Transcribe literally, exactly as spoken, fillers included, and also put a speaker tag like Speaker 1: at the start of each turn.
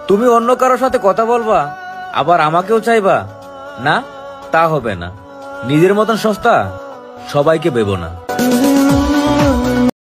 Speaker 1: তুমি অন্য কারোর সাথে কথা বলবা আবার আমাকেও চাইবা না, তা হবে না। নিজের মতন সস্তা সবাইকে ভেবো না।